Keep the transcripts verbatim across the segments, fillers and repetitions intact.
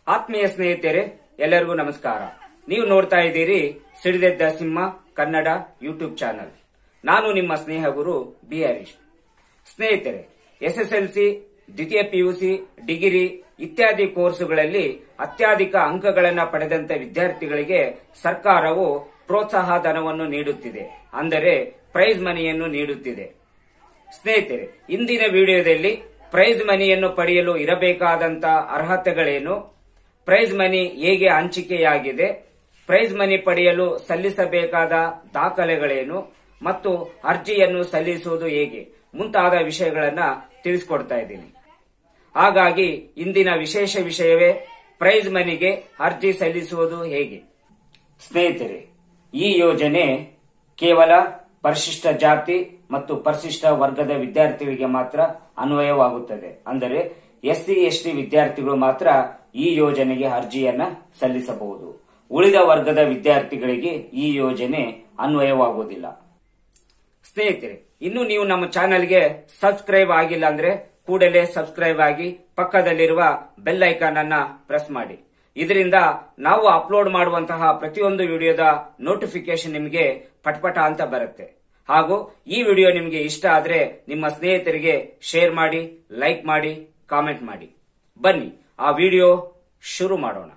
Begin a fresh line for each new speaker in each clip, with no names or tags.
ಆತ್ಮೀಯ ಸ್ನೇಹಿತರೆ, ಎಲ್ಲರಿಗೂ ನಮಸ್ಕಾರ. ನೀವು ನೋಡ್ತಾ ಇದ್ದೀರಿ ಸಿಡಿದೆದ್ದ ಸಿಂಹ ಕನ್ನಡ ಯೂಟ್ಯೂಬ್ ಚಾನಲ್. ನಾನು ನಿಮ್ಮ ಸ್ನೇಹ ಗುರು ಬಿ ಹರೀಶ್. ಸ್ನೇಹಿತರೆ, ಎಸ್ಎಸ್ಎಲ್ಸಿ, ದ್ವಿತೀಯ ಪಿಯುಸಿ, ಡಿಗ್ರಿ ಇತ್ಯಾದಿ ಕೋರ್ಸುಗಳಲ್ಲಿ ಅತ್ಯಧಿಕ ಅಂಕಗಳನ್ನು ಪಡೆದಂತ ವಿದ್ಯಾರ್ಥಿಗಳಿಗೆ ಸರ್ಕಾರವು ಪ್ರೋತ್ಸಾಹ ಧನವನ್ನು ನೀಡುತ್ತಿದೆ, ಅಂದರೆ ಪ್ರೈಸ್ ಮನಿಯನ್ನು ನೀಡುತ್ತಿದೆ. ಸ್ನೇಹಿತರೆ, ಇಂದಿನ ವಿಡಿಯೋದಲ್ಲಿ ಪ್ರೈಸ್ ಮನಿಯನ್ನು ಪಡೆಯಲು ಇರಬೇಕಾದಂತ ಅರ್ಹತೆಗಳೇನು, ಪ್ರೈಸ್ ಮನಿ ಹೇಗೆ ಹಂಚಿಕೆಯಾಗಿದೆ, ಪ್ರೈಸ್ ಮನಿ ಪಡೆಯಲು ಸಲ್ಲಿಸಬೇಕಾದ ದಾಖಲೆಗಳೇನು ಮತ್ತು ಅರ್ಜಿಯನ್ನು ಸಲ್ಲಿಸುವುದು ಹೇಗೆ ಮುಂತಾದ ವಿಷಯಗಳನ್ನ ತಿಳಿಸಿಕೊಡ್ತಾ ಇದ್ದೀನಿ. ಹಾಗಾಗಿ ಇಂದಿನ ವಿಶೇಷ ವಿಷಯವೇ ಪ್ರೈಸ್ ಮನಿಗೆ ಅರ್ಜಿ ಸಲ್ಲಿಸುವುದು ಹೇಗೆ. ಸ್ನೇಹಿತರೆ, ಈ ಯೋಜನೆ ಕೇವಲ ಪರಿಶಿಷ್ಟ ಜಾತಿ ಮತ್ತು ಪರಿಶಿಷ್ಟ ವರ್ಗದ ವಿದ್ಯಾರ್ಥಿಗಳಿಗೆ ಮಾತ್ರ ಅನ್ವಯವಾಗುತ್ತದೆ. ಅಂದರೆ ಎಸ್ಸಿ ಎಸ್ಟಿ ವಿದ್ಯಾರ್ಥಿಗಳು ಮಾತ್ರ ಈ ಯೋಜನೆಗೆ ಅರ್ಜಿಯನ್ನ ಸಲ್ಲಿಸಬಹುದು. ಉಳಿದ ವರ್ಗದ ವಿದ್ಯಾರ್ಥಿಗಳಿಗೆ ಈ ಯೋಜನೆ ಅನ್ವಯವಾಗುವುದಿಲ್ಲ. ಸ್ನೇಹಿತರೆ, ಇನ್ನು ನೀವು ನಮ್ಮ ಚಾನೆಲ್ಗೆ ಸಬ್ಸ್ಕ್ರೈಬ್ ಆಗಿಲ್ಲ ಅಂದ್ರೆ ಕೂಡಲೇ ಸಬ್ಸ್ಕ್ರೈಬ್ ಆಗಿ ಪಕ್ಕದಲ್ಲಿರುವ ಬೆಲ್ ಐಕಾನ್ ಅನ್ನ ಪ್ರೆಸ್ ಮಾಡಿ. ಇದರಿಂದ ನಾವು ಅಪ್ಲೋಡ್ ಮಾಡುವಂತಹ ಪ್ರತಿಯೊಂದು ವಿಡಿಯೋದ ನೋಟಿಫಿಕೇಶನ್ ನಿಮಗೆ ಪಟ್ಪಟ ಅಂತ ಬರುತ್ತೆ. ಹಾಗೂ ಈ ವಿಡಿಯೋ ನಿಮಗೆ ಇಷ್ಟ ಆದ್ರೆ ನಿಮ್ಮ ಸ್ನೇಹಿತರಿಗೆ ಶೇರ್ ಮಾಡಿ, ಲೈಕ್ ಮಾಡಿ, ಕಾಮೆಂಟ್ ಮಾಡಿ. ಬನ್ನಿ ಆ ವಿಡಿಯೋ ಶುರು ಮಾಡೋಣ.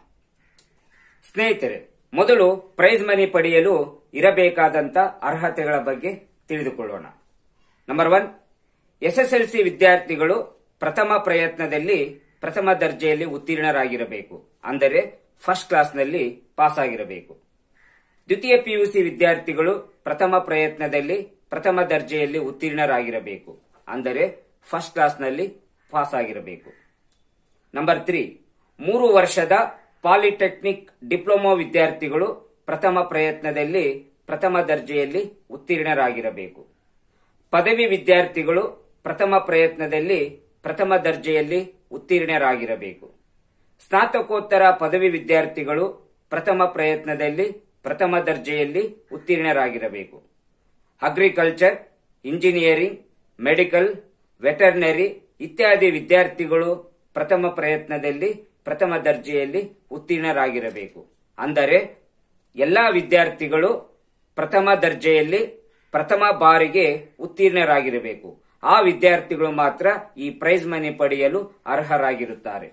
ಸ್ನೇಹಿತರೆ, ಮೊದಲು ಪ್ರೈಸ್ ಮನಿ ಪಡೆಯಲು ಇರಬೇಕಾದಂತ ಅರ್ಹತೆಗಳ ಬಗ್ಗೆ ತಿಳಿದುಕೊಳ್ಳೋಣ. ನಂಬರ್ ಒನ್, ಎಸ್ಎಸ್ಎಲ್ಸಿ ವಿದ್ಯಾರ್ಥಿಗಳು ಪ್ರಥಮ ಪ್ರಯತ್ನದಲ್ಲಿ ಪ್ರಥಮ ದರ್ಜೆಯಲ್ಲಿ ಉತ್ತೀರ್ಣರಾಗಿರಬೇಕು, ಅಂದರೆ ಫಸ್ಟ್ ಕ್ಲಾಸ್ನಲ್ಲಿ ಪಾಸ್ ಆಗಿರಬೇಕು. ದ್ವಿತೀಯ ಪಿಯುಸಿ ವಿದ್ಯಾರ್ಥಿಗಳು ಪ್ರಥಮ ಪ್ರಯತ್ನದಲ್ಲಿ ಪ್ರಥಮ ದರ್ಜೆಯಲ್ಲಿ ಉತ್ತೀರ್ಣರಾಗಿರಬೇಕು, ಅಂದರೆ ಫಸ್ಟ್ ಕ್ಲಾಸ್ನಲ್ಲಿ ಪಾಸ್ ಆಗಿರಬೇಕು. ನಂಬರ್ ತ್ರೀ, ಮೂರು ವರ್ಷದ ಪಾಲಿಟೆಕ್ನಿಕ್ ಡಿಪ್ಲೊಮಾ ವಿದ್ಯಾರ್ಥಿಗಳು ಪ್ರಥಮ ಪ್ರಯತ್ನದಲ್ಲಿ ಪ್ರಥಮ ದರ್ಜೆಯಲ್ಲಿ ಉತ್ತೀರ್ಣರಾಗಿರಬೇಕು. ಪದವಿ ವಿದ್ಯಾರ್ಥಿಗಳು ಪ್ರಥಮ ಪ್ರಯತ್ನದಲ್ಲಿ ಪ್ರಥಮ ದರ್ಜೆಯಲ್ಲಿ ಉತ್ತೀರ್ಣರಾಗಿರಬೇಕು. ಸ್ನಾತಕೋತ್ತರ ಪದವಿ ವಿದ್ಯಾರ್ಥಿಗಳು ಪ್ರಥಮ ಪ್ರಯತ್ನದಲ್ಲಿ ಪ್ರಥಮ ದರ್ಜೆಯಲ್ಲಿ ಉತ್ತೀರ್ಣರಾಗಿರಬೇಕು. ಅಗ್ರಿಕಲ್ಚರ್, ಇಂಜಿನಿಯರಿಂಗ್, ಮೆಡಿಕಲ್, ವೆಟರ್ನರಿ ಇತ್ಯಾದಿ ವಿದ್ಯಾರ್ಥಿಗಳು ಪ್ರಥಮ ಪ್ರಯತ್ನದಲ್ಲಿ ಪ್ರಥಮ ದರ್ಜೆಯಲ್ಲಿ ಉತ್ತೀರ್ಣರಾಗಿರಬೇಕು. ಅಂದರೆ ಎಲ್ಲಾ ವಿದ್ಯಾರ್ಥಿಗಳು ಪ್ರಥಮ ದರ್ಜೆಯಲ್ಲಿ ಪ್ರಥಮ ಬಾರಿಗೆ ಉತ್ತೀರ್ಣರಾಗಿರಬೇಕು. ಆ ವಿದ್ಯಾರ್ಥಿಗಳು ಮಾತ್ರ ಈ ಪ್ರೈಸ್ ಮನಿ ಪಡೆಯಲು ಅರ್ಹರಾಗಿರುತ್ತಾರೆ.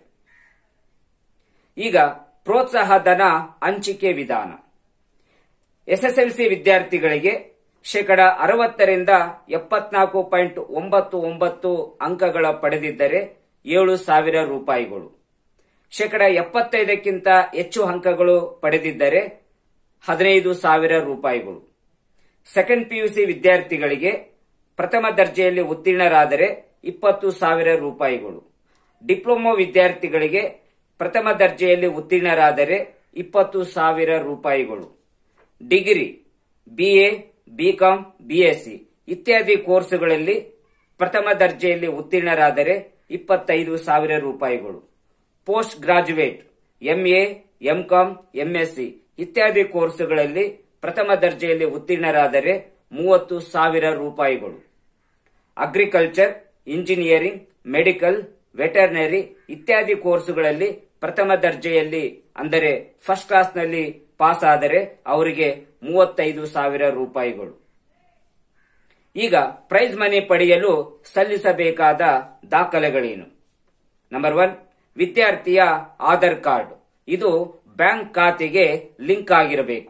ಈಗ ಪ್ರೋತ್ಸಾಹ ಧನ ಹಂಚಿಕೆ ವಿಧಾನ. ಎಸ್ಎಸ್ಎಲ್ಸಿ ವಿದ್ಯಾರ್ಥಿಗಳಿಗೆ ಶೇಕಡ ಅರವತ್ತರಿಂದ ಎಪ್ಪತ್ನಾಲ್ಕು ಪಾಯಿಂಟ್ ಒಂಬತ್ತು ಒಂಬತ್ತು ಅಂಕಗಳ ಪಡೆದಿದ್ದರೆ ಏಳು ಸಾವಿರ ರೂಪಾಯಿಗಳು. ಶೇಕಡ ಎಪ್ಪತ್ತೈದಕ್ಕಿಂತ ಹೆಚ್ಚು ಅಂಕಗಳು ಪಡೆದಿದ್ದರೆ ಹದಿನೈದು ಸಾವಿರ ರೂಪಾಯಿಗಳು. ಸೆಕೆಂಡ್ ಪಿಯುಸಿ ವಿದ್ಯಾರ್ಥಿಗಳಿಗೆ ಪ್ರಥಮ ದರ್ಜೆಯಲ್ಲಿ ಉತ್ತೀರ್ಣರಾದರೆ ಇಪ್ಪತ್ತು ಸಾವಿರ ರೂಪಾಯಿಗಳು. ಡಿಪ್ಲೊಮಾ ವಿದ್ಯಾರ್ಥಿಗಳಿಗೆ ಪ್ರಥಮ ದರ್ಜೆಯಲ್ಲಿ ಉತ್ತೀರ್ಣರಾದರೆ ಇಪ್ಪತ್ತು ಸಾವಿರ ರೂಪಾಯಿಗಳು. ಡಿಗ್ರಿ, ಬಿಎ, ಬಿಕಾಂ, ಬಿಎಸ್ಸಿ ಇತ್ಯಾದಿ ಕೋರ್ಸುಗಳಲ್ಲಿ ಪ್ರಥಮ ದರ್ಜೆಯಲ್ಲಿ ಉತ್ತೀರ್ಣರಾದರೆ ಇಪ್ಪತ್ತೈದು ಸಾವಿರ ರೂಪಾಯಿಗಳು. Post graduate, MA, MCom, MSc ಇತ್ಯಾದಿ ಕೋರ್ಸುಗಳಲ್ಲಿ ಪ್ರಥಮ ದರ್ಜೆಯಲ್ಲಿ ಉತ್ತೀರ್ಣರಾದರೆ ಮೂವತ್ತು ಸಾವಿರ ರೂಪಾಯಿಗಳು. ಅಗ್ರಿಕಲ್ಚರ್, ಇಂಜಿನಿಯರಿಂಗ್, ಮೆಡಿಕಲ್, ವೆಟರ್ನರಿ ಇತ್ಯಾದಿ ಕೋರ್ಸುಗಳಲ್ಲಿ ಪ್ರಥಮ ದರ್ಜೆಯಲ್ಲಿ ಅಂದರೆ ಫಸ್ಟ್ ಕ್ಲಾಸ್ನಲ್ಲಿ ಪಾಸ್ ಆದರೆ ಅವರಿಗೆ ಮೂವತ್ತೈದು ಸಾವಿರ ರೂಪಾಯಿಗಳು. ಈಗ ಪ್ರೈಸ್ ಮನಿ ಪಡೆಯಲು ಸಲ್ಲಿಸಬೇಕಾದ ದಾಖಲೆಗಳೇನು? ನಂಬರ್ ಒನ್, ವಿದ್ಯಾರ್ಥಿಯ ಆಧಾರ್ ಕಾರ್ಡ್. ಇದು ಬ್ಯಾಂಕ್ ಖಾತೆಗೆ ಲಿಂಕ್ ಆಗಿರಬೇಕು.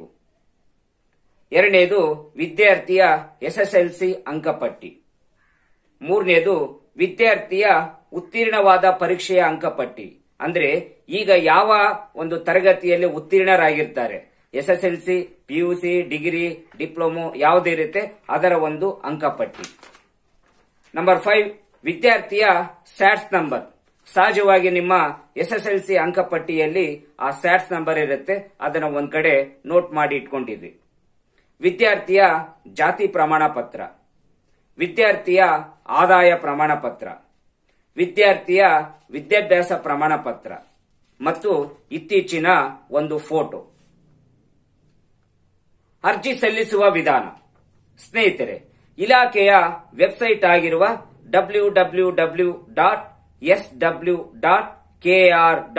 ಎರಡನೇದು, ವಿದ್ಯಾರ್ಥಿಯ ಎಸ್ಎಸ್ಎಲ್ಸಿ ಅಂಕಪಟ್ಟಿ. ಮೂರನೇದು, ವಿದ್ಯಾರ್ಥಿಯ ಉತ್ತೀರ್ಣವಾದ ಪರೀಕ್ಷೆಯ ಅಂಕಪಟ್ಟಿ. ಅಂದ್ರೆ ಈಗ ಯಾವ ಒಂದು ತರಗತಿಯಲ್ಲಿ ಉತ್ತೀರ್ಣರಾಗಿರ್ತಾರೆ, ಎಸ್ಎಸ್ಎಲ್ಸಿ, ಪಿಯುಸಿ, ಡಿಗ್ರಿ, ಡಿಪ್ಲೊಮೊ ಯಾವುದೇ ಇರುತ್ತೆ ಅದರ ಒಂದು ಅಂಕಪಟ್ಟಿ. ನಂಬರ್ ಫೈವ್, ವಿದ್ಯಾರ್ಥಿಯ ಸ್ಯಾಟ್ಸ್ ನಂಬರ್. ಸಹಜವಾಗಿ ನಿಮ್ಮ ಎಸ್ಎಸ್ಎಲ್ಸಿ ಅಂಕಪಟ್ಟಿಯಲ್ಲಿ ಆ ಸ್ಯಾಟ್ಸ್ ನಂಬರ್ ಇರುತ್ತೆ, ಅದನ್ನ ಒಂದ್ ಕಡೆ ನೋಟ್ ಮಾಡಿ ಇಟ್ಕೊಂಡಿದ್ವಿ. ವಿದ್ಯಾರ್ಥಿಯ ಜಾತಿ ಪ್ರಮಾಣ ಪತ್ರ, ವಿದ್ಯಾರ್ಥಿಯ ಆದಾಯ ಪ್ರಮಾಣ ಪತ್ರ, ವಿದ್ಯಾರ್ಥಿಯ ವಿದ್ಯಾಭ್ಯಾಸ ಪ್ರಮಾಣ ಪತ್ರ ಮತ್ತು ಇತ್ತೀಚಿನ ಒಂದು ಫೋಟೋ. ಅರ್ಜಿ ಸಲ್ಲಿಸುವ ವಿಧಾನ. ಸ್ನೇಹಿತರೆ, ಇಲಾಖೆಯ ವೆಬ್ಸೈಟ್ ಆಗಿರುವ W W W dot S W dot K R dot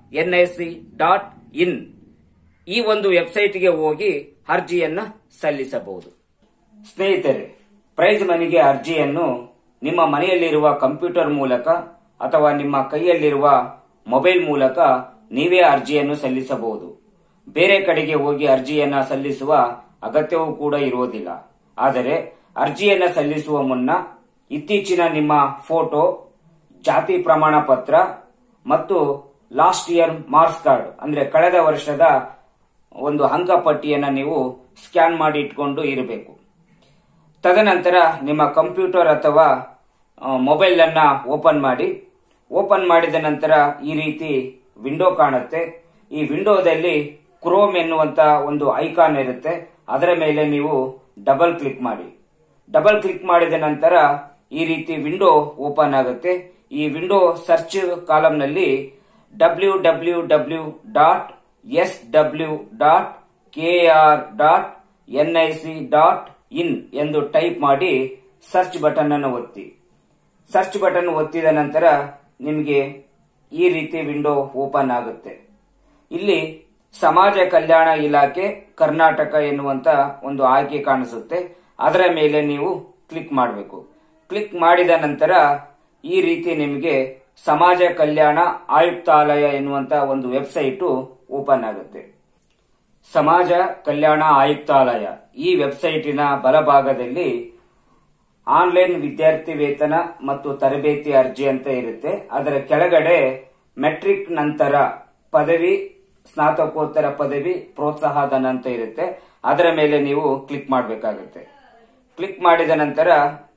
N I C dot in ಈ ಒಂದು ವೆಬ್ಸೈಟ್ಗೆ ಹೋಗಿ ಅರ್ಜಿಯನ್ನ ಸಲ್ಲಿಸಬಹುದು. ಸ್ನೇಹಿತರೆ, ಪ್ರೈಸ್ ಮನಿಗೆ ಅರ್ಜಿಯನ್ನು ನಿಮ್ಮ ಮನೆಯಲ್ಲಿರುವ ಕಂಪ್ಯೂಟರ್ ಮೂಲಕ ಅಥವಾ ನಿಮ್ಮ ಕೈಯಲ್ಲಿರುವ ಮೊಬೈಲ್ ಮೂಲಕ ನೀವೇ ಅರ್ಜಿಯನ್ನು ಸಲ್ಲಿಸಬಹುದು. ಬೇರೆ ಕಡೆಗೆ ಹೋಗಿ ಅರ್ಜಿಯನ್ನ ಸಲ್ಲಿಸುವ ಅಗತ್ಯವೂ ಕೂಡ ಇರುವುದಿಲ್ಲ. ಆದರೆ ಅರ್ಜಿಯನ್ನ ಸಲ್ಲಿಸುವ ಮುನ್ನ ಇತ್ತೀಚಿನ ನಿಮ್ಮ ಫೋಟೋ, ಜಾತಿ ಪ್ರಮಾಣ ಪತ್ರ ಮತ್ತು ಲಾಸ್ಟ್ ಇಯರ್ ಮಾರ್ಕ್ಸ್ ಕಾರ್ಡ್ ಅಂದ್ರೆ ಕಳೆದ ವರ್ಷದ ಒಂದು ಅಂಕಪಟ್ಟಿಯನ್ನ ನೀವು ಸ್ಕ್ಯಾನ್ ಮಾಡಿ ಇಟ್ಕೊಂಡು ಇರಬೇಕು. ತದನಂತರ ನಿಮ್ಮ ಕಂಪ್ಯೂಟರ್ ಅಥವಾ ಮೊಬೈಲ್ ಅನ್ನ ಓಪನ್ ಮಾಡಿ. ಓಪನ್ ಮಾಡಿದ ನಂತರ ಈ ರೀತಿ ವಿಂಡೋ ಕಾಣುತ್ತೆ. ಈ ವಿಂಡೋದಲ್ಲಿ ಕ್ರೋಮ್ ಎನ್ನುವಂತ ಒಂದು ಐಕಾನ್ ಇರುತ್ತೆ. ಅದರ ಮೇಲೆ ನೀವು ಡಬಲ್ ಕ್ಲಿಕ್ ಮಾಡಿ. ಡಬಲ್ ಕ್ಲಿಕ್ ಮಾಡಿದ ನಂತರ ಈ ರೀತಿ ವಿಂಡೋ ಓಪನ್ ಆಗುತ್ತೆ. ಈ ವಿಂಡೋ ಸರ್ಚ್ ಕಾಲಂನಲ್ಲಿ W W W dot S W dot K R dot N I C dot in ಎಂದು ಟೈಪ್ ಮಾಡಿ ಸರ್ಚ್ ಬಟನ್ ಅನ್ನು ಒತ್ತಿ. ಸರ್ಚ್ ಬಟನ್ ಒತ್ತಿದ ನಂತರ ನಿಮಗೆ ಈ ರೀತಿ ವಿಂಡೋ ಓಪನ್ ಆಗುತ್ತೆ. ಇಲ್ಲಿ ಸಮಾಜ ಕಲ್ಯಾಣ ಇಲಾಖೆ ಕರ್ನಾಟಕ ಎನ್ನುವಂತ ಒಂದು ಆಯ್ಕೆ ಕಾಣಿಸುತ್ತೆ. ಅದರ ಮೇಲೆ ನೀವು ಕ್ಲಿಕ್ ಮಾಡಬೇಕು. ಕ್ಲಿಕ್ ಮಾಡಿದ ನಂತರ ಈ ರೀತಿ ನಿಮಗೆ ಸಮಾಜ ಕಲ್ಯಾಣ ಆಯುಕ್ತಾಲಯ ಎನ್ನುವಂತ ಒಂದು ವೆಬ್ಸೈಟ್ ಓಪನ್ ಆಗುತ್ತೆ. ಸಮಾಜ ಕಲ್ಯಾಣ ಆಯುಕ್ತಾಲಯ ಈ ವೆಬ್ಸೈಟಿನ ಬಲಭಾಗದಲ್ಲಿ ಆನ್ಲೈನ್ ವಿದ್ಯಾರ್ಥಿ ವೇತನ ಮತ್ತು ತರಬೇತಿ ಅರ್ಜಿ ಅಂತ ಇರುತ್ತೆ. ಅದರ ಕೆಳಗಡೆ ಮೆಟ್ರಿಕ್ ನಂತರ ಪದವಿ, ಸ್ನಾತಕೋತ್ತರ ಪದವಿ, ಪ್ರೋತ್ಸಾಹಧನ ಅಂತ ಇರುತ್ತೆ. ಅದರ ಮೇಲೆ ನೀವು ಕ್ಲಿಕ್ ಮಾಡಬೇಕಾಗುತ್ತೆ. ಕ್ಲಿಕ್ ಮಾಡಿದ ನಂತರ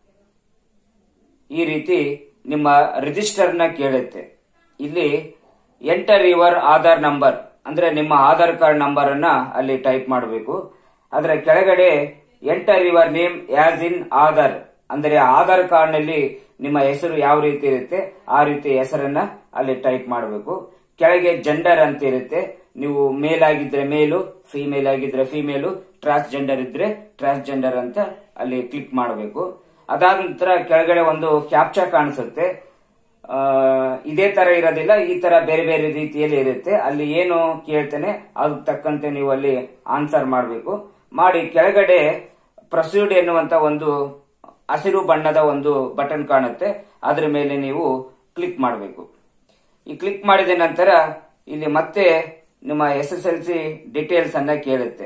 ಈ ರೀತಿ ನಿಮ್ಮ ರಿಜಿಸ್ಟರ್ ನ ಕೇಳುತ್ತೆ. ಇಲ್ಲಿ ಎಂಟರ್ ಯುವರ್ ಆಧಾರ್ ನಂಬರ್ ಅಂದ್ರೆ ನಿಮ್ಮ ಆಧಾರ್ ಕಾರ್ಡ್ ನಂಬರ್ ಅನ್ನ ಅಲ್ಲಿ ಟೈಪ್ ಮಾಡಬೇಕು. ಅದರ ಕೆಳಗಡೆ enter your name as in Aadhaar ಅಂದ್ರೆ ಆಧಾರ್ ಕಾರ್ಡ್ ನಲ್ಲಿ ನಿಮ್ಮ ಹೆಸರು ಯಾವ ರೀತಿ ಇರುತ್ತೆ ಆ ರೀತಿ ಹೆಸರನ್ನ ಅಲ್ಲಿ ಟೈಪ್ ಮಾಡಬೇಕು. ಕೆಳಗೆ ಜೆಂಡರ್ ಅಂತ ಇರುತ್ತೆ. ನೀವು ಮೇಲ್ ಆಗಿದ್ರೆ ಮೇಲು, ಫಿಮೇಲ್ ಆಗಿದ್ರೆ ಫಿಮೇಲು, ಟ್ರಾನ್ಸ್ ಜೆಂಡರ್ ಇದ್ರೆ ಟ್ರಾನ್ಸ್ ಜೆಂಡರ್ ಅಂತ ಅಲ್ಲಿ ಕ್ಲಿಕ್ ಮಾಡಬೇಕು. ಅದಾದ ನಂತರ ಕೆಳಗಡೆ ಒಂದು ಕ್ಯಾಪ್ಚಾ ಕಾಣಿಸುತ್ತೆ. ಇದೇ ತರ ಇರೋದಿಲ್ಲ, ಈ ತರ ಬೇರೆ ಬೇರೆ ರೀತಿಯಲ್ಲಿ ಇರುತ್ತೆ. ಅಲ್ಲಿ ಏನು ಕೇಳ್ತೇನೆ ಅದಕ್ಕೆ ತಕ್ಕಂತೆ ನೀವು ಅಲ್ಲಿ ಆನ್ಸರ್ ಮಾಡಬೇಕು. ಮಾಡಿ ಕೆಳಗಡೆ ಪ್ರೊಸೀಡ್ ಎನ್ನುವಂತ ಒಂದು ಹಸಿರು ಬಣ್ಣದ ಒಂದು ಬಟನ್ ಕಾಣುತ್ತೆ. ಅದರ ಮೇಲೆ ನೀವು ಕ್ಲಿಕ್ ಮಾಡಬೇಕು. ಈ ಕ್ಲಿಕ್ ಮಾಡಿದ ನಂತರ ಇಲ್ಲಿ ಮತ್ತೆ ನಿಮ್ಮ S S L C details ಅನ್ನ ಕೇಳುತ್ತೆ.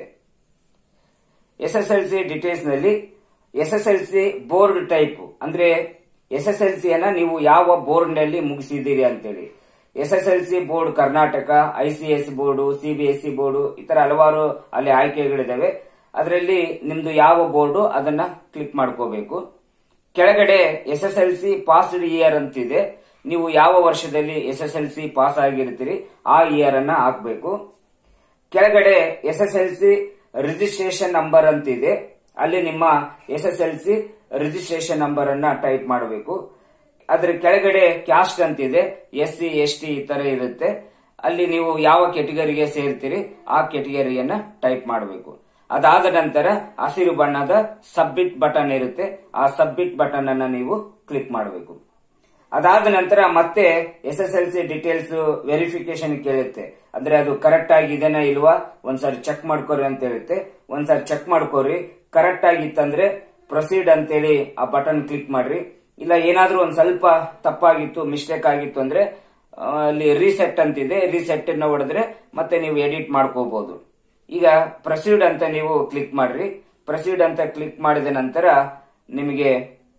S S L C details ನಲ್ಲಿ S S L C board type ಅಂದ್ರೆ ಎಸ್ ಎಸ್ ಎಲ್ ಸಿ ಅನ್ನ ನೀವು ಯಾವ ಬೋರ್ಡ್ ನಲ್ಲಿ ಮುಗಿಸಿದ್ದೀರಿ ಅಂತೇಳಿ. S S L C board Karnataka, I C S board, C B S C board, ಈ ತರ ಹಲವಾರು ಅಲ್ಲಿ ಆಯ್ಕೆಗಳಿದಾವೆ. ಅದರಲ್ಲಿ ನಿಮ್ದು ಯಾವ ಬೋರ್ಡು ಅದನ್ನ ಕ್ಲಿಕ್ ಮಾಡ್ಕೋಬೇಕು. ಕೆಳಗಡೆ S S L C passed year ಅಂತಿದೆ. ನೀವು ಯಾವ ವರ್ಷದಲ್ಲಿ S S L C pass ಆಗಿರ್ತೀರಿ ಆ ಇಯರ್ ಅನ್ನ ಹಾಕಬೇಕು. ಕೆಳಗಡೆ S S L C registration number ಅಂತಿದೆ. ಅಲ್ಲಿ ನಿಮ್ಮ S S L C registration number ಅನ್ನ ಟೈಪ್ ಮಾಡಬೇಕು. ಅದರ ಕೆಳಗಡೆ ಕ್ಯಾಸ್ಟ್ ಅಂತಿದೆ. ಎಸ್ ಸಿ ಎಸ್ ಟಿ ಈ ತರ ಇರುತ್ತೆ. ಅಲ್ಲಿ ನೀವು ಯಾವ ಕೆಟಗರಿಗೆ ಸೇರ್ತೀರಿ ಆ ಕೆಟಗರಿಯನ್ನ ಟೈಪ್ ಮಾಡಬೇಕು. ಅದಾದ ನಂತರ ಹಸಿರು ಬಣ್ಣದ ಸಬ್ಮಿಟ್ ಬಟನ್ ಇರುತ್ತೆ. ಆ ಸಬ್ಮಿಟ್ ಬಟನ್ ಅನ್ನ ನೀವು ಕ್ಲಿಕ್ ಮಾಡಬೇಕು. ಅದಾದ ನಂತರ ಮತ್ತೆ S S L C details verification ಕೇಳುತ್ತೆ. ಅಂದ್ರೆ ಅದು ಕರೆಕ್ಟ್ ಆಗಿದೆನಾ ಇಲ್ವಾ ಒಂದ್ಸರಿ ಚೆಕ್ ಮಾಡ್ಕೋರಿ ಅಂತ ಹೇಳುತ್ತೆ. ಒಂದ್ಸರಿ ಚೆಕ್ ಮಾಡ್ಕೋರಿ. ಕರೆಕ್ಟ್ ಆಗಿತ್ತಂದ್ರೆ ಪ್ರೊಸೀಡ್ ಅಂತೇಳಿ ಆ ಬಟನ್ ಕ್ಲಿಕ್ ಮಾಡ್ರಿ. ಇಲ್ಲ ಏನಾದ್ರೂ ಒಂದ್ ಸ್ವಲ್ಪ ತಪ್ಪಾಗಿತ್ತು, ಮಿಸ್ಟೇಕ್ ಆಗಿತ್ತು ಅಂದ್ರೆ ಅಲ್ಲಿ ರೀಸೆಟ್ ಅಂತಿದೆ. ರೀಸೆಟ್ ಅನ್ನ ಹೊಡೆದ್ರೆ ಮತ್ತೆ ನೀವು ಎಡಿಟ್ ಮಾಡ್ಕೋಬಹುದು. ಈಗ ಪ್ರೊಸೀಡ್ ಅಂತ ನೀವು ಕ್ಲಿಕ್ ಮಾಡ್ರಿ. ಪ್ರೊಸೀಡ್ ಅಂತ ಕ್ಲಿಕ್ ಮಾಡಿದ ನಂತರ ನಿಮಗೆ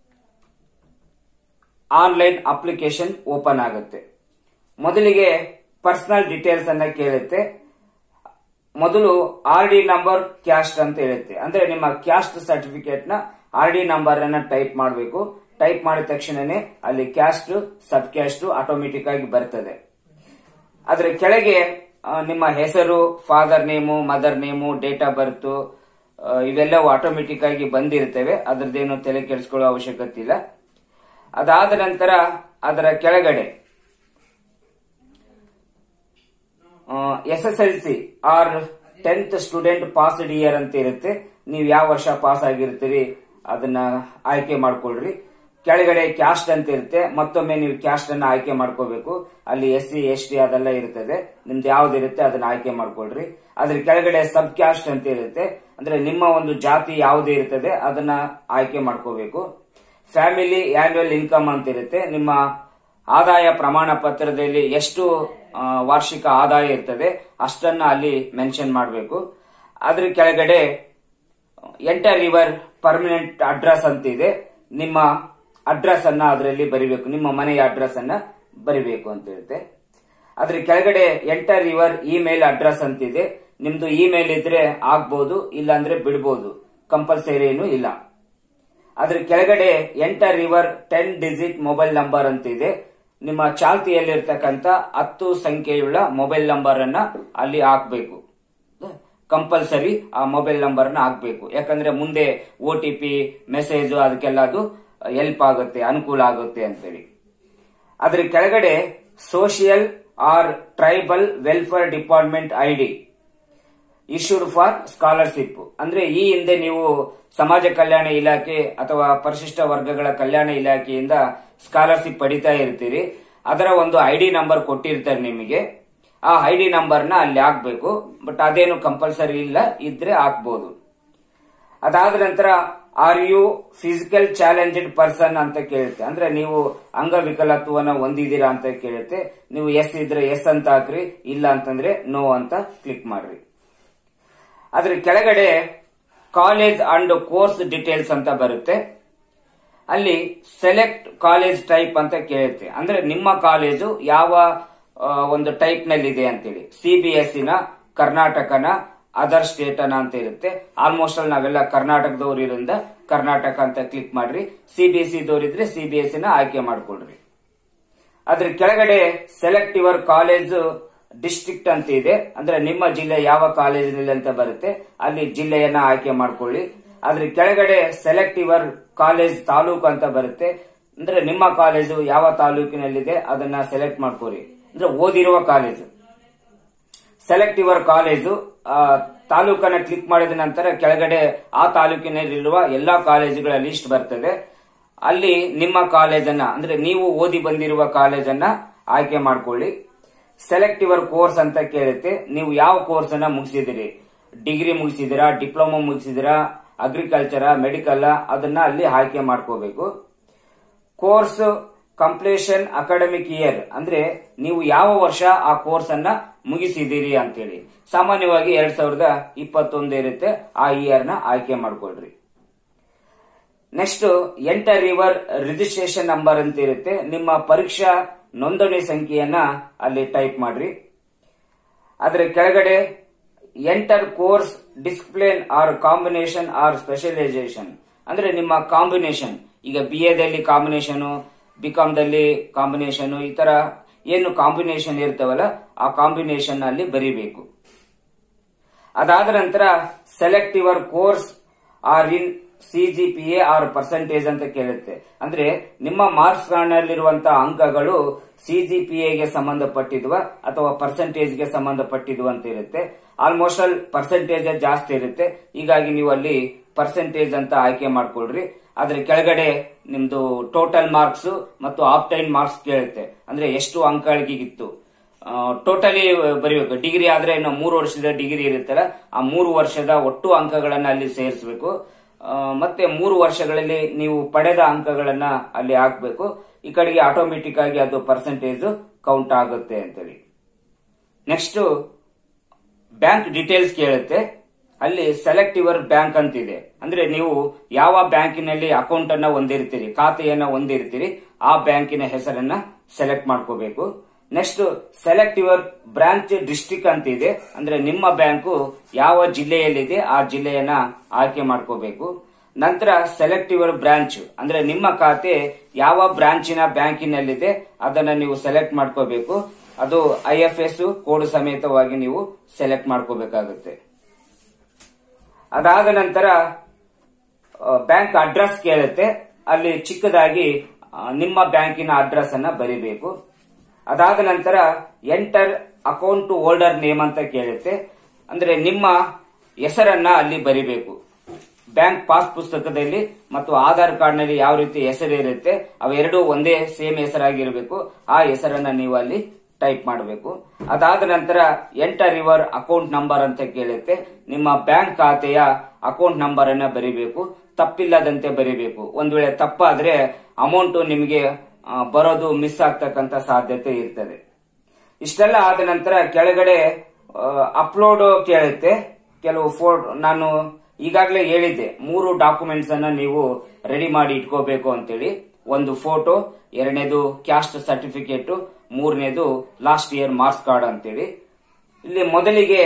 ಆನ್ಲೈನ್ ಅಪ್ಲಿಕೇಶನ್ ಓಪನ್ ಆಗುತ್ತೆ. ಮೊದಲಿಗೆ ಪರ್ಸನಲ್ ಡೀಟೇಲ್ಸ್ ಅನ್ನ ಕೇಳುತ್ತೆ. ಮೊದಲು ಆರ್ ಡಿ ನಂಬರ್ ಕ್ಯಾಸ್ಟ್ ಅಂತ ಹೇಳುತ್ತೆ. ಅಂದ್ರೆ ನಿಮ್ಮ ಕ್ಯಾಸ್ಟ್ ಸರ್ಟಿಫಿಕೇಟ್ ನ ಆರ್ ಡಿ ನಂಬರ್ ಅನ್ನ ಟೈಪ್ ಮಾಡಬೇಕು. ಟೈಪ್ ಮಾಡಿದ ತಕ್ಷಣನೇ ಅಲ್ಲಿ ಕ್ಯಾಸ್ಟ್, ಸಬ್ ಕ್ಯಾಸ್ಟ್ ಆಟೋಮೆಟಿಕ್ ಆಗಿ ಬರ್ತದೆ. ಅದರ ಕೆಳಗೆ ನಿಮ್ಮ ಹೆಸರು, father name, mother name, date of birth ಇವೆಲ್ಲವೂ ಆಟೋಮೆಟಿಕ್ ಆಗಿ ಬಂದಿರ್ತವೆ. ಅದರದ್ದೇನು ತಲೆ ಕೆಡಿಸ್ಕೊಳ್ಳೋ ಅವಶ್ಯಕತೆ ಇಲ್ಲ. ಅದಾದ ನಂತರ ಅದರ ಕೆಳಗಡೆ S S L C or tenth student passed year ಅಂತ ಇರುತ್ತೆ. ನೀವು ಯಾವ ವರ್ಷ ಪಾಸ್ ಆಗಿರ್ತೀರಿ ಅದನ್ನ ಆಯ್ಕೆ ಮಾಡ್ಕೊಳ್ರಿ. ಕೆಳಗಡೆ ಕ್ಯಾಸ್ಟ್ ಅಂತ ಇರುತ್ತೆ, ಮತ್ತೊಮ್ಮೆ ನೀವು ಕ್ಯಾಸ್ಟ್ ಅನ್ನ ಆಯ್ಕೆ ಮಾಡ್ಕೋಬೇಕು. ಅಲ್ಲಿ ಎಸ್ ಸಿ ಎಸ್ ಟಿ ಅದೆಲ್ಲ ಇರ್ತದೆ, ನಿಮ್ದು ಯಾವ್ದಿರುತ್ತೆ ಅದನ್ನ ಆಯ್ಕೆ ಮಾಡ್ಕೊಳ್ರಿ. ಅದ್ರ ಕೆಳಗಡೆ ಸಬ್ ಕ್ಯಾಸ್ಟ್ ಅಂತ ಇರುತ್ತೆ, ಅಂದ್ರೆ ನಿಮ್ಮ ಒಂದು ಜಾತಿ ಯಾವುದೇ ಇರ್ತದೆ ಅದನ್ನ ಆಯ್ಕೆ ಮಾಡ್ಕೋಬೇಕು. ಫ್ಯಾಮಿಲಿ ಆನ್ಯುವಲ್ ಇನ್ಕಮ್ ಅಂತ ಇರುತ್ತೆ, ನಿಮ್ಮ ಆದಾಯ ಪ್ರಮಾಣ ಪತ್ರದಲ್ಲಿ ಎಷ್ಟು ವಾರ್ಷಿಕ ಆದಾಯ ಇರ್ತದೆ ಅಷ್ಟನ್ನ ಅಲ್ಲಿ ಮೆನ್ಷನ್ ಮಾಡಬೇಕು. ಅದ್ರ ಕೆಳಗಡೆ ಎಂಟರ್ ಯುವರ್ ಪರ್ಮನೆಂಟ್ ಅಡ್ರೆಸ್ ಅಂತ ಇದೆ, ನಿಮ್ಮ ಅಡ್ರೆಸ್ ಅನ್ನ ಅದರಲ್ಲಿ ಬರಿಬೇಕು, ನಿಮ್ಮ ಮನೆಯ ಅಡ್ರೆಸ್ ಅನ್ನ ಬರಿಬೇಕು ಅಂತ ಇರುತ್ತೆ. ಅದ್ರ ಕೆಳಗಡೆ ಎಂಟರ್ ಯುವರ್ ಇಮೇಲ್ ಅಡ್ರೆಸ್ ಅಂತಿದೆ, ನಿಮ್ದು ಇಮೇಲ್ ಇದ್ರೆ ಆಗ್ಬಹುದು, ಇಲ್ಲಾಂದ್ರೆ ಬಿಡಬಹುದು, ಕಂಪಲ್ಸರಿ ಏನು ಇಲ್ಲ. ಅದ್ರ ಕೆಳಗಡೆ enter your ten digit mobile number ಅಂತ ಇದೆ, ನಿಮ್ಮ ಚಾಲ್ತಿಯಲ್ಲಿರ್ತಕ್ಕಂಥ ಹತ್ತು ಸಂಖ್ಯೆಯುಳ್ಳ ಮೊಬೈಲ್ ನಂಬರ್ ಅನ್ನ ಅಲ್ಲಿ ಹಾಕ್ಬೇಕು. ಕಂಪಲ್ಸರಿ ಆ ಮೊಬೈಲ್ ನಂಬರ್ ನ ಹಾಕ್ಬೇಕು, ಯಾಕಂದ್ರೆ ಮುಂದೆ ಒ ಟಿ ಪಿ ಮೆಸೇಜ್ ಅದಕ್ಕೆಲ್ಲ ಅದು ಹೆಲ್ಪ್ ಆಗುತ್ತೆ, ಅನುಕೂಲ ಆಗುತ್ತೆ ಅಂತೇಳಿ. ಅದ್ರ ಕೆಳಗಡೆ social or tribal welfare department ID issued for scholarship, ಅಂದ್ರೆ ಈ ಹಿಂದೆ ನೀವು ಸಮಾಜ ಕಲ್ಯಾಣ ಇಲಾಖೆ ಅಥವಾ ಪರಿಶಿಷ್ಟ ವರ್ಗಗಳ ಕಲ್ಯಾಣ ಇಲಾಖೆಯಿಂದ ಸ್ಕಾಲರ್ಶಿಪ್ ಪಡಿತಾ ಇರ್ತೀರಿ, ಅದರ ಒಂದು ಐಡಿ ನಂಬರ್ ಕೊಟ್ಟಿರ್ತಾರೆ ನಿಮಗೆ, ಆ ಐಡಿ ನಂಬರ್ ನ ಅಲ್ಲಿ ಹಾಕ್ಬೇಕು. ಬಟ್ ಅದೇನು ಕಂಪಲ್ಸರಿ ಇಲ್ಲ, ಇದ್ರೆ ಹಾಕ್ಬಹುದು. ಅದಾದ ನಂತರ are you physical challenged person ಅಂತ ಕೇಳುತ್ತೆ, ಅಂದ್ರೆ ನೀವು ಅಂಗವಿಕಲತ್ವವನ್ನು ಹೊಂದಿದ್ದೀರಾ ಅಂತ ಕೇಳುತ್ತೆ. ನೀವು ಎಸ್ ಇದ್ರೆ ಎಸ್ ಅಂತ ಹಾಕ್ರಿ, ಇಲ್ಲ ಅಂತಂದ್ರೆ ನೋ ಅಂತ ಕ್ಲಿಕ್ ಮಾಡ್ರಿ. ಅದ್ರ ಕೆಳಗಡೆ ಕಾಲೇಜ್ ಅಂಡ್ ಕೋರ್ಸ್ ಡೀಟೇಲ್ಸ್ ಅಂತ ಬರುತ್ತೆ, ಅಲ್ಲಿ ಸೆಲೆಕ್ಟ್ ಕಾಲೇಜ್ ಟೈಪ್ ಅಂತ ಕೇಳುತ್ತೆ, ಅಂದ್ರೆ ನಿಮ್ಮ ಕಾಲೇಜು ಯಾವ ಒಂದು ಟೈಪ್ ನಲ್ಲಿ ಇದೆ ಅಂತೇಳಿ. ಸಿ ಬಿ ಎಸ್ ನ, ಕರ್ನಾಟಕನ, ಅದರ್ ಸ್ಟೇಟ್ ಅನ್ನ ಅಂತ ಇರುತ್ತೆ. ಆಲ್ಮೋಸ್ಟ್ ಅಲ್ಲಿ ನಾವೆಲ್ಲ ಕರ್ನಾಟಕದವ್ರು ಇರೋದ್ರಿಂದ ಕರ್ನಾಟಕ ಅಂತ ಕ್ಲಿಕ್ ಮಾಡ್ರಿ. ಸಿ ಬಿ ಎಸ್ ಸಿ ದವರಿದ್ರೆ ಸಿ ಬಿ ಎಸ್ ನ ಆಯ್ಕೆ ಮಾಡ್ಕೊಳ್ರಿ. ಅದ್ರ ಕೆಳಗಡೆ ಸೆಲೆಕ್ಟ್ ಯುವರ್ ಕಾಲೇಜ್ ಡಿಸ್ಟ್ರಿಕ್ಟ್ ಅಂತ ಇದೆ, ಅಂದ್ರೆ ನಿಮ್ಮ ಜಿಲ್ಲೆ ಯಾವ ಕಾಲೇಜಿನಲ್ಲಿ ಅಂತ ಬರುತ್ತೆ, ಅಲ್ಲಿ ಜಿಲ್ಲೆಯನ್ನ ಆಯ್ಕೆ ಮಾಡ್ಕೊಳ್ಳಿ. ಅದ್ರ ಕೆಳಗಡೆ ಸೆಲೆಕ್ಟ್ ಯುವರ್ ಕಾಲೇಜ್ ತಾಲೂಕು ಅಂತ ಬರುತ್ತೆ, ಅಂದ್ರೆ ನಿಮ್ಮ ಕಾಲೇಜು ಯಾವ ತಾಲೂಕಿನಲ್ಲಿದೆ ಅದನ್ನ ಸೆಲೆಕ್ಟ್ ಮಾಡ್ಕೊಳ್ಳಿ, ಅಂದ್ರೆ ಓದಿರುವ ಕಾಲೇಜು. ಸೆಲೆಕ್ಟ್ ಯುವರ್ ಕಾಲೇಜು ತಾಲೂಕನ್ನ ಕ್ಲಿಕ್ ಮಾಡಿದ ನಂತರ ಕೆಳಗಡೆ ಆ ತಾಲೂಕಿನಲ್ಲಿರುವ ಎಲ್ಲಾ ಕಾಲೇಜುಗಳ ಲಿಸ್ಟ್ ಬರ್ತದೆ, ಅಲ್ಲಿ ನಿಮ್ಮ ಕಾಲೇಜನ್ನ ಅಂದ್ರೆ ನೀವು ಓದಿ ಬಂದಿರುವ ಕಾಲೇಜನ್ನ ಆಯ್ಕೆ ಮಾಡ್ಕೊಳ್ಳಿ. ಸೆಲೆಕ್ಟ್ ಯುವರ್ ಕೋರ್ಸ್ ಅಂತ ಕೇಳುತ್ತೆ, ನೀವು ಯಾವ ಕೋರ್ಸ್ ಅನ್ನ ಮುಗಿಸಿದಿರಿ, ಡಿಗ್ರಿ ಮುಗಿಸಿದಿರಾ, ಡಿಪ್ಲೊಮಾ ಮುಗಿಸಿದಿರಾ, ಅಗ್ರಿಕಲ್ಚರ, ಮೆಡಿಕಲ್, ಅದನ್ನ ಅಲ್ಲಿ ಆಯ್ಕೆ ಮಾಡ್ಕೋಬೇಕು. ಕೋರ್ಸ್ ಕಂಪ್ಲೀಷನ್ ಅಕಾಡೆಮಿಕ್ ಇಯರ್, ಅಂದ್ರೆ ನೀವು ಯಾವ ವರ್ಷ ಆ ಕೋರ್ಸ್ ಅನ್ನ ಮುಗಿಸಿದಿರಿ ಅಂತೇಳಿ. ಸಾಮಾನ್ಯವಾಗಿ ಎರಡ್ ಸಾವಿರದ ಇಪ್ಪತ್ತೊಂದು ಇರುತ್ತೆ, ಆ ಇಯರ್ ನ ಆಯ್ಕೆ ಮಾಡ್ಕೊಳ್ರಿ. Next enter your registration number ಅಂತ ಇರುತ್ತೆ, ನಿಮ್ಮ ಪರೀಕ್ಷಾ ನೋಂದಣಿ ಸಂಖ್ಯೆಯನ್ನ ಅಲ್ಲಿ ಟೈಪ್ ಮಾಡ್ರಿ. ಅದರ ಕೆಳಗಡೆ enter course discipline or combination or specialization, ಅಂದ್ರೆ ನಿಮ್ಮ ಕಾಂಬಿನೇಷನ್, ಈಗ ಬಿ ಎದಲ್ಲಿ ಕಾಂಬಿನೇಷನ್, ಬಿಕಾಮ್ ದಲ್ಲಿ ಕಾಂಬಿನೇಷನ್, ಈ ತರ ಏನು ಕಾಂಬಿನೇಷನ್ ಇರ್ತವಲ್ಲ ಆ ಕಾಂಬಿನೇಷನ್ ಅಲ್ಲಿ ಬರೀಬೇಕು. ಅದಾದ ನಂತರ select your course or in C G P A or percentage ಅಂತ ಕೇಳುತ್ತೆ, ಅಂದ್ರೆ ನಿಮ್ಮ ಮಾರ್ಕ್ಸ್ ನಲ್ಲಿರುವಂತಹ ಅಂಕಗಳು ಸಿ ಜಿ ಪಿ ಎಗೆ ಸಂಬಂಧಪಟ್ಟಿದ್ವ ಅಥವಾ ಪರ್ಸೆಂಟೇಜ್ ಗೆ ಸಂಬಂಧಪಟ್ಟಿದ್ವ ಅಂತ ಇರುತ್ತೆ. ಆಲ್ಮೋಸ್ಟ್ ಆಲ್ ಪರ್ಸೆಂಟೇಜ್ ಜಾಸ್ತಿ ಇರುತ್ತೆ, ಹೀಗಾಗಿ ನೀವು ಅಲ್ಲಿ ಪರ್ಸೆಂಟೇಜ್ ಅಂತ ಆಯ್ಕೆ ಮಾಡ್ಕೊಳ್ರಿ. ಅದ್ರ ಕೆಳಗಡೆ ನಿಮ್ದು ಟೋಟಲ್ ಮಾರ್ಕ್ಸ್ ಮತ್ತು ಆಪ್ಟೈನ್ ಮಾರ್ಕ್ಸ್ ಕೇಳುತ್ತೆ, ಅಂದ್ರೆ ಎಷ್ಟು ಅಂಕಗಳಿಗಿತ್ತು ಟೋಟಲಿ ಬರೀಬೇಕು. ಡಿಗ್ರಿ ಆದ್ರೆ ಇನ್ನು ಮೂರು ವರ್ಷದ ಡಿಗ್ರಿ ಇರುತ್ತಲ್ಲ, ಆ ಮೂರು ವರ್ಷದ ಒಟ್ಟು ಅಂಕಗಳನ್ನ ಅಲ್ಲಿ ಸೇರಿಸಬೇಕು. ಮತ್ತೆ ಮೂರು ವರ್ಷಗಳಲ್ಲಿ ನೀವು ಪಡೆದ ಅಂಕಗಳನ್ನ ಅಲ್ಲಿ ಹಾಕ್ಬೇಕು. ಈ ಕಡೆಗೆ ಆಟೋಮೆಟಿಕ್ ಆಗಿ ಅದು ಪರ್ಸೆಂಟೇಜ್ ಕೌಂಟ್ ಆಗುತ್ತೆ ಅಂತೇಳಿ. ನೆಕ್ಸ್ಟ್ ಬ್ಯಾಂಕ್ ಡೀಟೇಲ್ಸ್ ಕೇಳುತ್ತೆ, ಅಲ್ಲಿ ಸೆಲೆಕ್ಟ್ ಯುವರ್ ಬ್ಯಾಂಕ್ ಅಂತಿದೆ, ಅಂದ್ರೆ ನೀವು ಯಾವ ಬ್ಯಾಂಕಿನಲ್ಲಿ ಅಕೌಂಟ್ ಅನ್ನ ಹೊಂದಿರ್ತೀರಿ, ಖಾತೆಯನ್ನ ಹೊಂದಿರ್ತೀರಿ, ಆ ಬ್ಯಾಂಕಿನ ಹೆಸರನ್ನ ಸೆಲೆಕ್ಟ್ ಮಾಡ್ಕೋಬೇಕು. Next select your branch district ಅಂತ ಇದೆ, ಅಂದ್ರೆ ನಿಮ್ಮ ಬ್ಯಾಂಕು ಯಾವ ಜಿಲ್ಲೆಯಲ್ಲಿದೆ ಆ ಜಿಲ್ಲೆಯನ್ನ ಆಯ್ಕೆ ಮಾಡ್ಕೋಬೇಕು. ನಂತರ ಸೆಲೆಕ್ಟ್ ಯುವರ್ ಬ್ರಾಂಚ್, ಅಂದ್ರೆ ನಿಮ್ಮ ಖಾತೆ ಯಾವ ಬ್ರಾಂಚಿನ ಬ್ಯಾಂಕಿನಲ್ಲಿದೆ ಅದನ್ನ ನೀವು ಸೆಲೆಕ್ಟ್ ಮಾಡ್ಕೋಬೇಕು. ಅದು ಐ ಎಫ್ ಎಸ್ ಕೋಡ್ ಸಮೇತವಾಗಿ ನೀವು ಸೆಲೆಕ್ಟ್ ಮಾಡ್ಕೋಬೇಕಾಗುತ್ತೆ. ಅದಾದ ನಂತರ ಬ್ಯಾಂಕ್ ಅಡ್ರೆಸ್ ಕೇಳುತ್ತೆ, ಅಲ್ಲಿ ಚಿಕ್ಕದಾಗಿ ನಿಮ್ಮ ಬ್ಯಾಂಕಿನ ಅಡ್ರೆಸ್ ಅನ್ನ ಬರೀಬೇಕು. ಅದಾದ ನಂತರ ಎಂಟರ್ ಅಕೌಂಟ್ ಹೋಲ್ಡರ್ ನೇಮ್ ಅಂತ ಕೇಳುತ್ತೆ, ಅಂದ್ರೆ ನಿಮ್ಮ ಹೆಸರನ್ನ ಅಲ್ಲಿ ಬರಿಬೇಕು. ಬ್ಯಾಂಕ್ ಪಾಸ್ ಪುಸ್ತಕದಲ್ಲಿ ಮತ್ತು ಆಧಾರ್ ಕಾರ್ಡ್ ನಲ್ಲಿ ಯಾವ ರೀತಿ ಹೆಸರು ಇರುತ್ತೆ ಅವೆರಡೂ ಒಂದೇ ಸೇಮ್ ಹೆಸರಾಗಿರಬೇಕು. ಆ ಹೆಸರನ್ನ ನೀವು ಅಲ್ಲಿ ಟೈಪ್ ಮಾಡಬೇಕು. ಅದಾದ ನಂತರ ಎಂಟರ್ ಯುವರ್ ಅಕೌಂಟ್ ನಂಬರ್ ಅಂತ ಕೇಳುತ್ತೆ. ನಿಮ್ಮ ಬ್ಯಾಂಕ್ ಖಾತೆಯ ಅಕೌಂಟ್ ನಂಬರ್ ಅನ್ನ ಬರೀಬೇಕು, ತಪ್ಪಿಲ್ಲದಂತೆ ಬರೀಬೇಕು. ಒಂದ್ ವೇಳೆ ತಪ್ಪಾದ್ರೆ ಅಮೌಂಟ್ ನಿಮಗೆ ಬರೋದು ಮಿಸ್ ಆಗ್ತಕ್ಕಂತ ಸಾಧ್ಯತೆ ಇರ್ತದೆ. ಇಷ್ಟೆಲ್ಲ ಆದ ನಂತರ ಕೆಳಗಡೆ ಅಪ್ಲೋಡ್ ಕೇಳುತ್ತೆ. ಕೆಲವು ಫೋಟೋ ನಾನು ಈಗಾಗಲೇ ಹೇಳಿದ್ದೆ, ಮೂರು ಡಾಕ್ಯುಮೆಂಟ್ಸ್ ಅನ್ನ ನೀವು ರೆಡಿ ಮಾಡಿ ಇಟ್ಕೋಬೇಕು ಅಂತೇಳಿ. ಒಂದು ಫೋಟೋ, ಎರಡನೇದು ಕ್ಯಾಸ್ಟ್ ಸರ್ಟಿಫಿಕೇಟ್, ಮೂರನೇದು ಲಾಸ್ಟ್ ಇಯರ್ ಮಾರ್ಕ್ಸ್ ಕಾರ್ಡ್ ಅಂತೇಳಿ. ಇಲ್ಲಿ ಮೊದಲಿಗೆ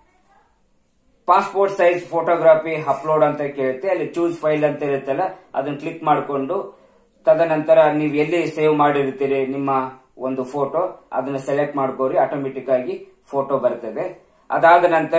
ಪಾಸ್ಪೋರ್ಟ್ ಸೈಜ್ ಫೋಟೋಗ್ರಫಿ ಅಪ್ಲೋಡ್ ಅಂತ ಕೇಳುತ್ತೆ. ಅಲ್ಲಿ ಚೂಸ್ ಫೈಲ್ ಅಂತ ಇರುತ್ತಲ್ಲ, ಅದನ್ನ ಕ್ಲಿಕ್ ಮಾಡಿಕೊಂಡು ತದನಂತರ ನೀವು ಎಲ್ಲಿ ಸೇವ್ ಮಾಡಿರ್ತೀರಿ ನಿಮ್ಮ ಒಂದು ಫೋಟೋ ಅದನ್ನ ಸೆಲೆಕ್ಟ್ ಮಾಡ್ಕೋರಿ. ಆಟೋಮೆಟಿಕ್ ಆಗಿ ಫೋಟೋ ಬರ್ತದೆ. ಅದಾದ ನಂತರ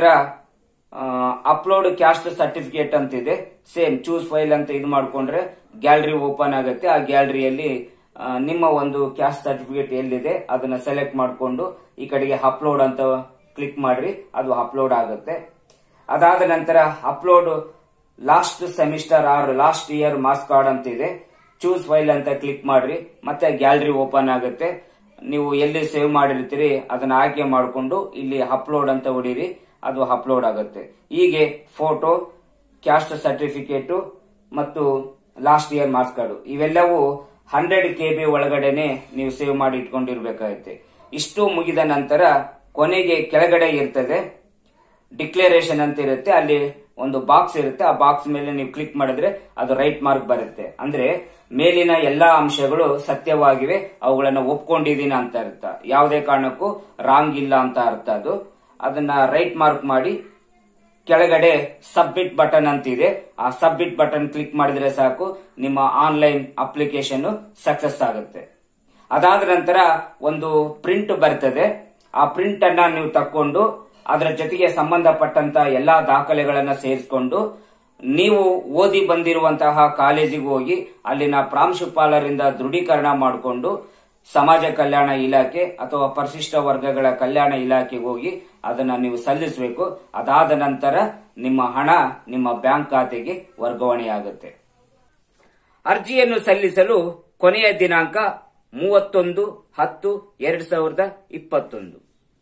ಅಪ್ಲೋಡ್ ಕ್ಯಾಸ್ಟ್ ಸರ್ಟಿಫಿಕೇಟ್ ಅಂತಿದೆ. ಸೇಮ್ ಚೂಸ್ ಫೈಲ್ ಅಂತ ಇದು ಮಾಡ್ಕೊಂಡ್ರೆ ಗ್ಯಾಲರಿ ಓಪನ್ ಆಗುತ್ತೆ. ಆ ಗ್ಯಾಲರಿಯಲ್ಲಿ ನಿಮ್ಮ ಒಂದು ಕ್ಯಾಸ್ಟ್ ಸರ್ಟಿಫಿಕೇಟ್ ಎಲ್ಲಿದೆ ಅದನ್ನ ಸೆಲೆಕ್ಟ್ ಮಾಡಿಕೊಂಡು ಈ ಕಡೆಗೆ ಅಪ್ಲೋಡ್ ಅಂತ ಕ್ಲಿಕ್ ಮಾಡ್ರಿ, ಅದು ಅಪ್ಲೋಡ್ ಆಗುತ್ತೆ. ಅದಾದ ನಂತರ upload last semester or last year marks card ಅಂತ ಇದೆ. ಚೂಸ್ ಫೈಲ್ ಅಂತ ಕ್ಲಿಕ್ ಮಾಡ್ರಿ, ಮತ್ತೆ ಗ್ಯಾಲರಿ ಓಪನ್ ಆಗುತ್ತೆ. ನೀವು ಎಲ್ಲಿ ಸೇವ್ ಮಾಡಿರ್ತೀರಿ ಅದನ್ನ ಆಯ್ಕೆ ಮಾಡಿಕೊಂಡು ಇಲ್ಲಿ ಅಪ್ಲೋಡ್ ಅಂತ ಹೊಡೀರಿ, ಅದು ಅಪ್ಲೋಡ್ ಆಗುತ್ತೆ. ಹೀಗೆ ಫೋಟೋ, ಕ್ಯಾಸ್ಟ್ ಸರ್ಟಿಫಿಕೇಟ್ ಮತ್ತು ಲಾಸ್ಟ್ ಇಯರ್ ಮಾರ್ಕ್ಸ್ ಕಾರ್ಡ್ ಇವೆಲ್ಲವೂ ಹಂಡ್ರೆಡ್ ಕೆ ಬಿ ಒಳಗಡೆನೆ ನೀವು ಸೇವ್ ಮಾಡಿ ಇಟ್ಕೊಂಡಿರ್ಬೇಕಾಗುತ್ತೆ. ಇಷ್ಟು ಮುಗಿದ ನಂತರ ಕೊನೆಗೆ ಕೆಳಗಡೆ ಇರ್ತದೆ ಡಿಕ್ಲರೇಷನ್ ಅಂತ ಇರುತ್ತೆ. ಅಲ್ಲಿ ಒಂದು ಬಾಕ್ಸ್ ಇರುತ್ತೆ. ಆ ಬಾಕ್ಸ್ ಮೇಲೆ ನೀವು ಕ್ಲಿಕ್ ಮಾಡಿದ್ರೆ ಅದು ರೈಟ್ ಮಾರ್ಕ್ ಬರುತ್ತೆ. ಅಂದ್ರೆ ಮೇಲಿನ ಎಲ್ಲಾ ಅಂಶಗಳು ಸತ್ಯವಾಗಿವೆ, ಅವುಗಳನ್ನ ಒಪ್ಕೊಂಡಿದೀನಿ ಅಂತ ಅರ್ಥ. ಯಾವುದೇ ಕಾರಣಕ್ಕೂ ರಾಂಗ್ ಇಲ್ಲ ಅಂತ ಅರ್ಥ. ಅದು ಅದನ್ನ ರೈಟ್ ಮಾರ್ಕ್ ಮಾಡಿ ಕೆಳಗಡೆ ಸಬ್ಮಿಟ್ ಬಟನ್ ಅಂತ ಇದೆ. ಆ ಸಬ್ಮಿಟ್ ಬಟನ್ ಕ್ಲಿಕ್ ಮಾಡಿದ್ರೆ ಸಾಕು, ನಿಮ್ಮ ಆನ್ಲೈನ್ ಅಪ್ಲಿಕೇಶನ್ ಸಕ್ಸಸ್ ಆಗುತ್ತೆ. ಅದಾದ ನಂತರ ಒಂದು ಪ್ರಿಂಟ್ ಬರ್ತದೆ. ಆ ಪ್ರಿಂಟ್ ಅನ್ನ ನೀವು ತಕ್ಕೊಂಡು ಅದರ ಜೊತೆಗೆ ಸಂಬಂಧಪಟ್ಟಂತ ಎಲ್ಲಾ ದಾಖಲೆಗಳನ್ನ ಸೇರಿಸಿಕೊಂಡು ನೀವು ಓದಿ ಬಂದಿರುವಂತಹ ಕಾಲೇಜಿಗೆ ಹೋಗಿ ಅಲ್ಲಿನ ಪ್ರಾಂಶುಪಾಲರಿಂದ ದೃಢೀಕರಣ ಮಾಡಿಕೊಂಡು ಸಮಾಜ ಕಲ್ಯಾಣ ಇಲಾಖೆ ಅಥವಾ ಪರಿಶಿಷ್ಟ ವರ್ಗಗಳ ಕಲ್ಯಾಣ ಇಲಾಖೆಗೆ ಹೋಗಿ ಅದನ್ನ ನೀವು ಸಲ್ಲಿಸಬೇಕು. ಅದಾದ ನಂತರ ನಿಮ್ಮ ಹಣ ನಿಮ್ಮ ಬ್ಯಾಂಕ್ ಖಾತೆಗೆ ವರ್ಗಾವಣೆಯಾಗುತ್ತೆ. ಅರ್ಜಿಯನ್ನು ಸಲ್ಲಿಸಲು ಕೊನೆಯ ದಿನಾಂಕ ಮೂವತ್ತೊಂದು ಹತ್ತು ಎರಡ್ ಸಾವಿರದ ಇಪ್ಪತ್ತೊಂದು.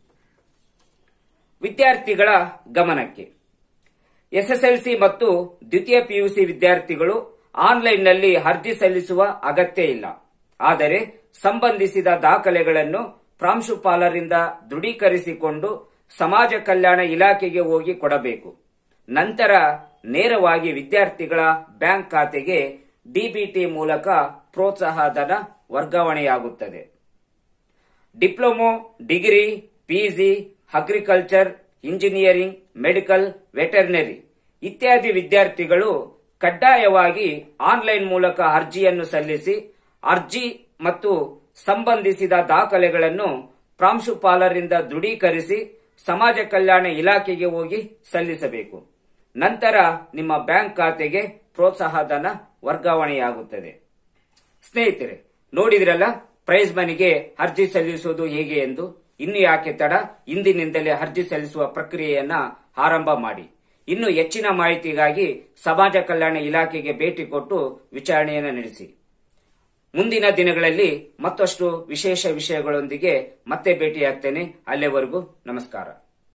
ವಿದ್ಯಾರ್ಥಿಗಳ ಗಮನಕ್ಕೆ, ಎಸ್ಎಸ್ಎಲ್ಸಿ ಮತ್ತು ದ್ವಿತೀಯ ಪಿಯುಸಿ ವಿದ್ಯಾರ್ಥಿಗಳು ಆನ್ಲೈನ್ನಲ್ಲಿ ಅರ್ಜಿ ಸಲ್ಲಿಸುವ ಅಗತ್ಯ ಇಲ್ಲ. ಆದರೆ ಸಂಬಂಧಿಸಿದ ದಾಖಲೆಗಳನ್ನು ಪ್ರಾಂಶುಪಾಲರಿಂದ ದೃಢೀಕರಿಸಿಕೊಂಡು ಸಮಾಜ ಕಲ್ಯಾಣ ಇಲಾಖೆಗೆ ಹೋಗಿ ಕೊಡಬೇಕು. ನಂತರ ನೇರವಾಗಿ ವಿದ್ಯಾರ್ಥಿಗಳ ಬ್ಯಾಂಕ್ ಖಾತೆಗೆ ಡಿಬಿಟಿ ಮೂಲಕ ಪ್ರೋತ್ಸಾಹ ಧನ ವರ್ಗಾವಣೆಯಾಗುತ್ತದೆ. Diploma, degree, PG, agriculture, engineering, medical, veterinary ಇತ್ಯಾದಿ ವಿದ್ಯಾರ್ಥಿಗಳು ಕಡ್ಡಾಯವಾಗಿ ಆನ್ಲೈನ್ ಮೂಲಕ ಅರ್ಜಿಯನ್ನು ಸಲ್ಲಿಸಿ ಅರ್ಜಿ ಮತ್ತು ಸಂಬಂಧಿಸಿದ ದಾಖಲೆಗಳನ್ನು ಪ್ರಾಂಶುಪಾಲರಿಂದ ದೃಢೀಕರಿಸಿ ಸಮಾಜ ಕಲ್ಯಾಣ ಇಲಾಖೆಗೆ ಹೋಗಿ ಸಲ್ಲಿಸಬೇಕು. ನಂತರ ನಿಮ್ಮ ಬ್ಯಾಂಕ್ ಖಾತೆಗೆ ಪ್ರೋತ್ಸಾಹ ಧನ ವರ್ಗಾವಣೆಯಾಗುತ್ತದೆ. ಸ್ನೇಹಿತರೆ, ನೋಡಿದ್ರಲ್ಲ ಪ್ರೈಸ್ ಮನಿಗೆ ಅರ್ಜಿ ಸಲ್ಲಿಸುವುದು ಹೇಗೆ ಎಂದು. ಇನ್ನು ಯಾಕೆ ತಡ, ಇಂದಿನಿಂದಲೇ ಅರ್ಜಿ ಸಲ್ಲಿಸುವ ಪ್ರಕ್ರಿಯೆಯನ್ನ ಆರಂಭ ಮಾಡಿ. ಇನ್ನು ಹೆಚ್ಚಿನ ಮಾಹಿತಿಗಾಗಿ ಸಮಾಜ ಕಲ್ಯಾಣ ಇಲಾಖೆಗೆ ಭೇಟಿ ಕೊಟ್ಟು ವಿಚಾರಣೆಯನ್ನು ನಡೆಸಿ. ಮುಂದಿನ ದಿನಗಳಲ್ಲಿ ಮತ್ತಷ್ಟು ವಿಶೇಷ ವಿಷಯಗಳೊಂದಿಗೆ ಮತ್ತೆ ಭೇಟಿಯಾಗ್ತೇನೆ. ಅಲ್ಲಿವರೆಗೂ ನಮಸ್ಕಾರ.